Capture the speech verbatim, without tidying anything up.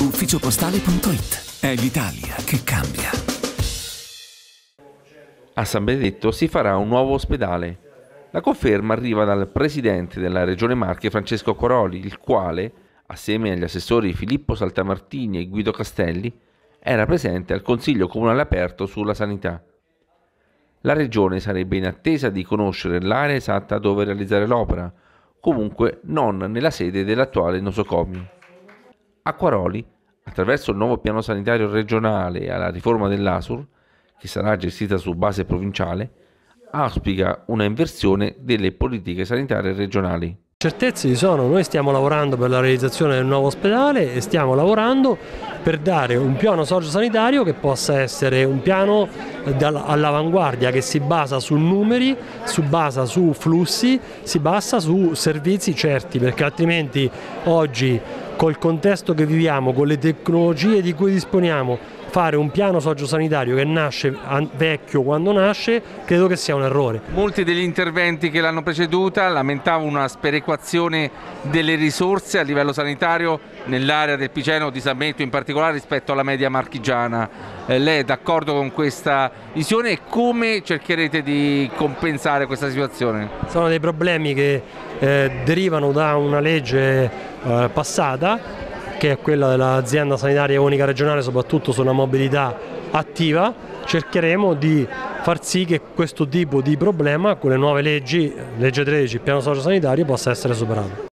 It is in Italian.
ufficiopostale punto it. È l'Italia che cambia. A San Benedetto si farà un nuovo ospedale. La conferma arriva dal presidente della Regione Marche, Francesco Acquaroli, il quale, assieme agli assessori Filippo Saltamartini e Guido Castelli, era presente al Consiglio Comunale aperto sulla sanità. La Regione sarebbe in attesa di conoscere l'area esatta dove realizzare l'opera, comunque non nella sede dell'attuale nosocomio. Acquaroli, attraverso il nuovo piano sanitario regionale e alla riforma dell'A S U R, che sarà gestita su base provinciale, auspica una inversione delle politiche sanitarie regionali. Certezze ci sono, noi stiamo lavorando per la realizzazione del nuovo ospedale e stiamo lavorando per dare un piano sociosanitario che possa essere un piano all'avanguardia, che si basa su numeri, si basa su flussi, si basa su servizi certi, perché altrimenti oggi col contesto che viviamo, con le tecnologie di cui disponiamo, fare un piano sociosanitario che nasce vecchio quando nasce, credo che sia un errore. Molti degli interventi che l'hanno preceduta lamentavano una sperequazione delle risorse a livello sanitario nell'area del Piceno, di San Benedetto in particolare, rispetto alla media marchigiana. Eh, lei è d'accordo con questa visione e come cercherete di compensare questa situazione? Sono dei problemi che eh, derivano da una legge eh, passata, che è quella dell'azienda sanitaria unica regionale, soprattutto sulla mobilità attiva. Cercheremo di far sì che questo tipo di problema con le nuove leggi, legge tredici, piano sociosanitario, possa essere superato.